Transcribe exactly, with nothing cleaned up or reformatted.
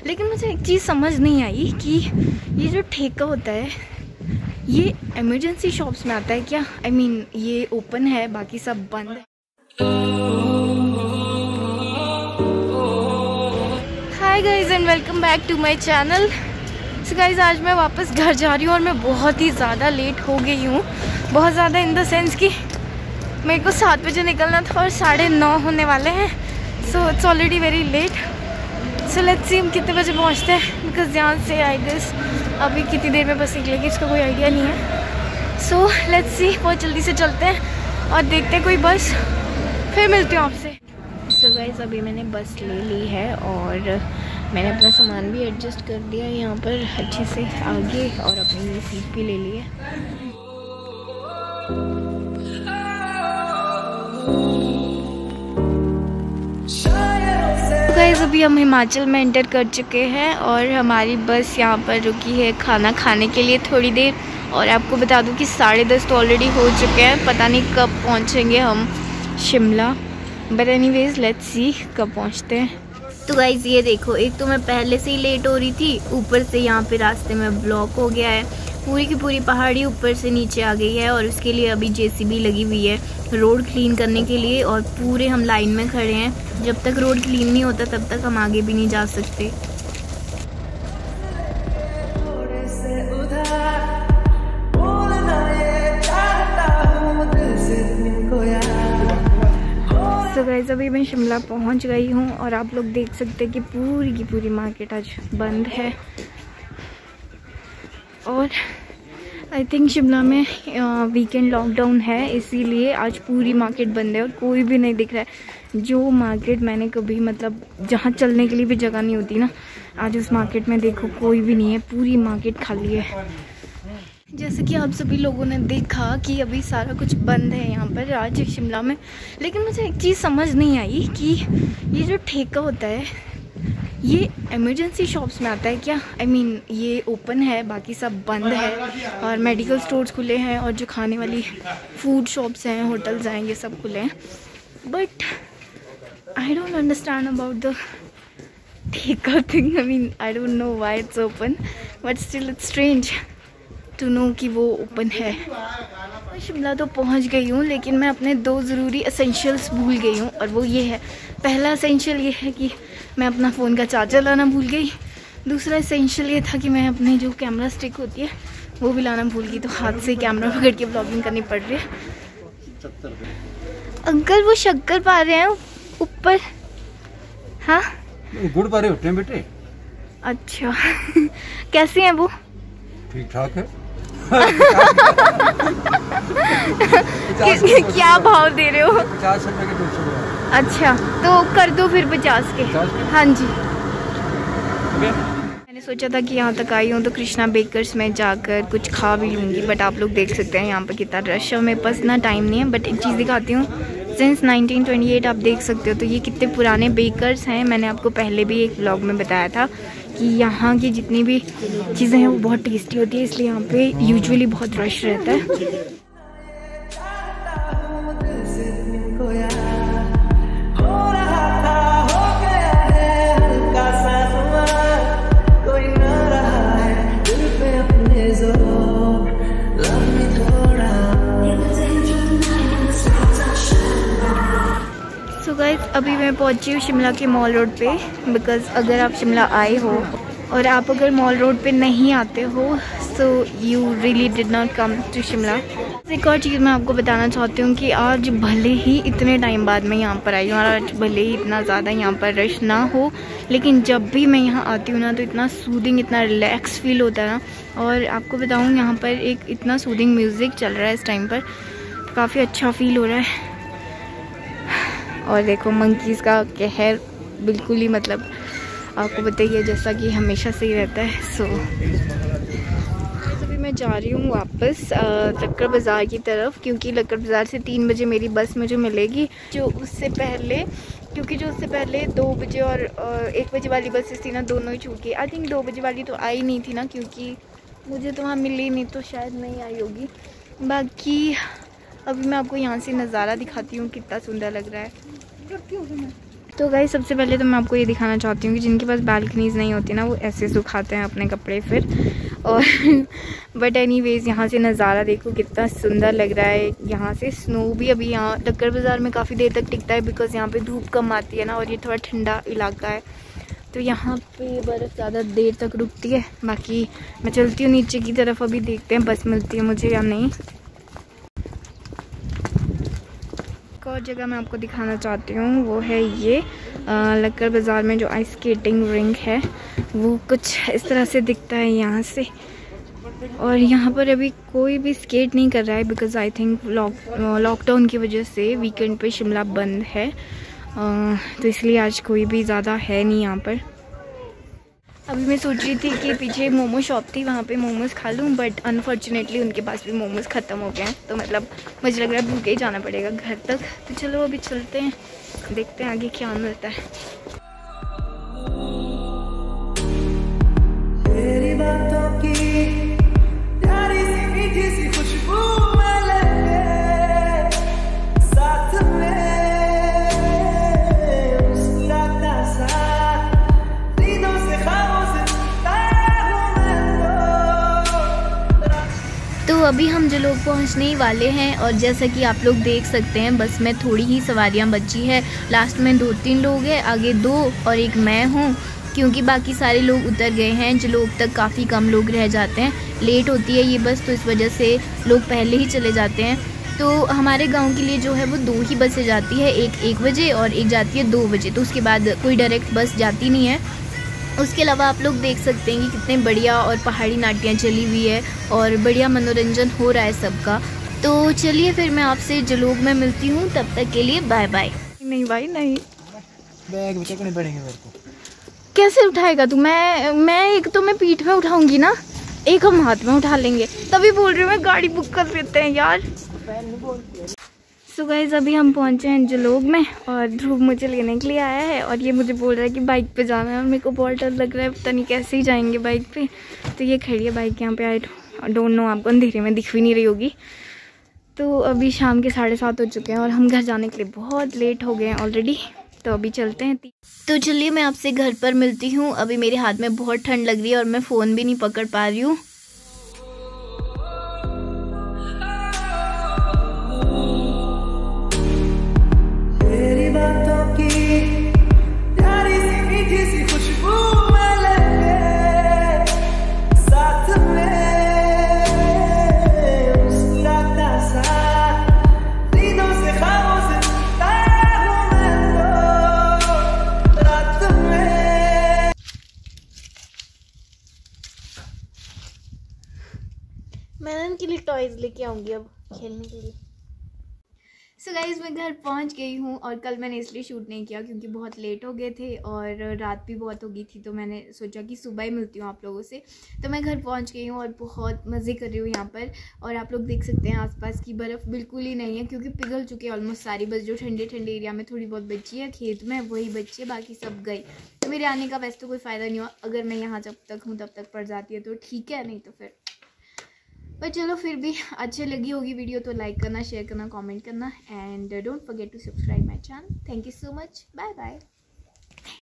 लेकिन मुझे एक चीज़ समझ नहीं आई कि ये जो ठेका होता है ये इमरजेंसी शॉप्स में आता है क्या? आई I मीन mean, ये ओपन है बाकी सब बंद है। Hi guys and welcome back to my channel. So guys आज मैं वापस घर जा रही हूँ और मैं बहुत ही ज़्यादा लेट हो गई हूँ। बहुत ज़्यादा इन द सेंस कि मेरे को सात बजे निकलना था और साढ़े नौ होने वाले हैं। So it's already very late. So let's see हम कितने बजे पहुँचते हैं, बिकॉज यहाँ से आई गेस अभी कितनी देर में बस निकलेगी इसका कोई आइडिया नहीं है। सो लेट्स सी बहुत जल्दी से चलते हैं और देखते हैं कोई बस, फिर मिलती हूँ आपसे। सो गाइस अभी मैंने बस ले ली है और मैंने अपना सामान भी एडजस्ट कर दिया है यहाँ पर अच्छे से आगे, और अपनी सीट भी ले ली है। गाइस अभी हम हिमाचल में एंटर कर चुके हैं और हमारी बस यहाँ पर रुकी है खाना खाने के लिए थोड़ी देर। और आपको बता दूँ कि साढ़े दस तो ऑलरेडी हो चुके हैं, पता नहीं कब पहुँचेंगे हम Shimla, but anyways let's see कब पहुँचते हैं। तो गाइस ये देखो, एक तो मैं पहले से ही लेट हो रही थी, ऊपर से यहाँ पे रास्ते में ब्लॉक हो गया है, पूरी की पूरी पहाड़ी ऊपर से नीचे आ गई है और उसके लिए अभी जेसीबी लगी हुई है रोड क्लीन करने के लिए। और पूरे हम लाइन में खड़े हैं, जब तक रोड क्लीन नहीं होता तब तक हम आगे भी नहीं जा सकते। तो गाइस अभी मैं शिमला पहुंच गई हूं और आप लोग देख सकते हैं कि पूरी की पूरी मार्केट आज बंद है। और आई थिंक शिमला में वीकेंड लॉकडाउन है, इसीलिए आज पूरी मार्केट बंद है और कोई भी नहीं दिख रहा है। जो मार्केट मैंने कभी मतलब जहाँ चलने के लिए भी जगह नहीं होती ना, आज उस मार्केट में देखो कोई भी नहीं है, पूरी मार्केट खाली है। जैसे कि आप सभी लोगों ने देखा कि अभी सारा कुछ बंद है यहाँ पर आज शिमला में। लेकिन मुझे एक चीज़ समझ नहीं आई कि ये जो ठेका होता है ये इमरजेंसी शॉप्स में आता है क्या? आई I मीन mean, ये ओपन है बाकी सब बंद है, और मेडिकल स्टोर्स खुले हैं और जो खाने वाली फूड शॉप्स हैं, होटल्स हैं, ये सब खुले हैं। But I don't understand about the ठेका thing. I mean I don't know why it's open, but still it's strange to know कि वो ओपन है। मैं शिमला तो पहुंच गई हूँ, लेकिन मैं अपने दो ज़रूरी एसेंशियल्स भूल गई हूँ, और वो ये है, पहला एसेंशियल ये है कि मैं अपना फ़ोन का चार्जर लाना भूल गई। दूसरा एसेंशियल ये था कि मैं अपने जो कैमरा स्टिक होती है वो भी लाना भूल गई, तो हाथ से कैमरा पकड़ के ब्लॉगिंग करनी पड़ रही है। अंकल वो शक्कर पा रहे हैं ऊपर। हाँ गुड़ पा रहे होते हैं बेटे। अच्छा कैसे हैं वो? ठीक ठाक है। क्या भाव दे रहे हो? पचास रुपए के दो सौ। अच्छा तो कर दो फिर पचास के। हाँ जी। मैंने सोचा था कि यहाँ तक आई हूँ तो कृष्णा बेकर्स में जाकर कुछ खा भी लूँगी, बट आप लोग देख सकते हैं यहाँ पर कितना रश है। मेरे पास इतना टाइम नहीं है, बट एक चीज़ दिखाती हूँ। सिंस नाइनटीन ट्वेंटी एट आप देख सकते हो, तो ये कितने पुराने बेकर्स हैं। मैंने आपको पहले भी एक व्लॉग में बताया था कि यहाँ की जितनी भी चीज़ें हैं वो बहुत टेस्टी होती है, इसलिए यहाँ पे यूजुअली बहुत रश रहता है। सो गाइस अभी मैं पहुंची हूँ शिमला के मॉल रोड पे, बिकॉज़ अगर आप शिमला आए हो और आप अगर मॉल रोड पे नहीं आते हो so you really did not come to Shimla. एक और चीज़ मैं आपको बताना चाहती हूँ कि आज भले ही इतने टाइम बाद मैं यहाँ पर आई हूँ और आज भले ही इतना ज़्यादा यहाँ पर रश ना हो, लेकिन जब भी मैं यहाँ आती हूँ ना तो इतना सूदिंग, इतना रिलैक्स फील होता है ना। और आपको बताऊँ यहाँ पर एक इतना सूदिंग म्यूज़िक चल रहा है इस टाइम पर, तो काफ़ी अच्छा फील हो रहा है। और देखो मंकीज़ का कहर बिल्कुल ही मतलब आपको बताइए जैसा कि हमेशा से ही रहता है। सो अभी मैं जा रही हूँ वापस लक्कड़ बाज़ार की तरफ, क्योंकि लक्कड़ बाज़ार से तीन बजे मेरी बस मुझे मिलेगी। जो उससे पहले क्योंकि जो उससे पहले दो बजे और एक बजे वाली बसेस थी ना, दोनों ही छूट गई। आई थिंक दो बजे वाली तो आई नहीं थी ना, क्योंकि मुझे तो वहाँ मिली नहीं, तो शायद नहीं आई होगी। बाकी अभी मैं आपको यहाँ से नज़ारा दिखाती हूँ कितना सुंदर लग रहा है। तो गाइस सबसे पहले तो मैं आपको ये दिखाना चाहती हूँ कि जिनके पास बालकनीज़ नहीं होती ना वो ऐसे सुखाते हैं अपने कपड़े फिर। और बट एनीवेज यहाँ से नज़ारा देखो कितना सुंदर लग रहा है। यहाँ से स्नो भी अभी यहाँ लक्कड़ बाज़ार में काफ़ी देर तक टिकता है बिकॉज़ यहाँ पे धूप कम आती है ना, और ये थोड़ा ठंडा इलाका है तो यहाँ पे बर्फ़ ज़्यादा देर तक रुकती है। बाकी मैं चलती हूँ नीचे की तरफ, अभी देखते हैं बस मिलती है मुझे या नहीं। एक और जगह मैं आपको दिखाना चाहती हूँ वो है ये लक्कड़ बाज़ार में जो आइस स्केटिंग रिंग है वो कुछ इस तरह से दिखता है यहाँ से। और यहाँ पर अभी कोई भी स्केट नहीं कर रहा है because I think lock lockdown की वजह से वीकेंड पे शिमला बंद है, तो इसलिए आज कोई भी ज़्यादा है नहीं यहाँ पर। अभी मैं सोच रही थी कि पीछे मोमो शॉप थी वहाँ पे मोमोज़ खा लूँ, बट अनफॉर्चुनेटली उनके पास भी मोमोज़ ख़त्म हो गए हैं, तो मतलब मुझे लग रहा है भूखे ही जाना पड़ेगा घर तक। तो चलो अभी चलते हैं, देखते हैं आगे क्या मिलता है। तेरी बातों की प्यारी सी मीठी सी खुशबू साथ में तो अभी हम जलोग पहुंचने ही वाले हैं और जैसा कि आप लोग देख सकते हैं बस में थोड़ी ही सवारियां बची है। लास्ट में दो तीन लोग हैं, आगे दो और एक मैं हूं, क्योंकि बाकी सारे लोग उतर गए हैं। जलोग तक काफ़ी कम लोग रह जाते हैं, लेट होती है ये बस तो इस वजह से लोग पहले ही चले जाते हैं। तो हमारे गांव के लिए जो है वो दो ही बसें जाती है, एक एक बजे और एक जाती है दो बजे, तो उसके बाद कोई डायरेक्ट बस जाती नहीं है। उसके अलावा आप लोग देख सकते हैं कि कितने बढ़िया और पहाड़ी नाटियाँ चली हुई है और बढ़िया मनोरंजन हो रहा है सबका। तो चलिए फिर मैं आपसे जलोग में मिलती हूँ, तब तक के लिए बाय बाय। नहीं भाई नहीं, बैग भी चकने पड़ेंगे मेरे को। कैसे उठाएगा तू? मैं मैं एक तो मैं पीठ में उठाऊंगी ना, एक हम हाथ में उठा लेंगे, तभी बोल रही हूँ मैं गाड़ी बुक कर लेते हैं यार। सो गाइस अभी हम पहुंचे हैं जलोग में और ध्रुव मुझे लेने के लिए आया है और ये मुझे बोल रहा है कि बाइक पे जाना है और मेरे को बहुत डर लग रहा है, पता नहीं कैसे ही जाएंगे बाइक पे। तो ये खड़ी है बाइक यहाँ पे, आई डोंट नो, आपको अंधेरे में दिख भी नहीं रही होगी। तो अभी शाम के साढ़े सात हो चुके हैं और हम घर जाने के लिए बहुत लेट हो गए हैं ऑलरेडी, तो अभी चलते हैं। तो चलिए मैं आपसे घर पर मिलती हूँ। अभी मेरे हाथ में बहुत ठंड लग रही है और मैं फ़ोन भी नहीं पकड़ पा रही हूँ। मैं इनके लिए टॉयज लेके आऊंगी अब खेलने के लिए। सो so गाइज़ मैं घर पहुंच गई हूं और कल मैंने इसलिए शूट नहीं किया क्योंकि बहुत लेट हो गए थे और रात भी बहुत हो गई थी, तो मैंने सोचा कि सुबह ही मिलती हूं आप लोगों से। तो मैं घर पहुंच गई हूं और बहुत मज़े कर रही हूं यहाँ पर। और आप लोग देख सकते हैं आसपास की बर्फ़ बिल्कुल ही नहीं है क्योंकि पिघल चुकी है ऑलमोस्ट सारी, बस जो ठंडे ठंडे एरिया में थोड़ी बहुत बची है खेत में वही बची है, बाकी सब गई। तो मेरे आने का वैसे तो कोई फ़ायदा नहीं हुआ, अगर मैं यहाँ जब तक हूँ तब तक पड़ जाती है तो ठीक है, नहीं तो फिर पर चलो फिर भी अच्छी लगी होगी वीडियो तो लाइक करना, शेयर करना, कमेंट करना and don't forget to subscribe my channel. Thank you so much, bye bye.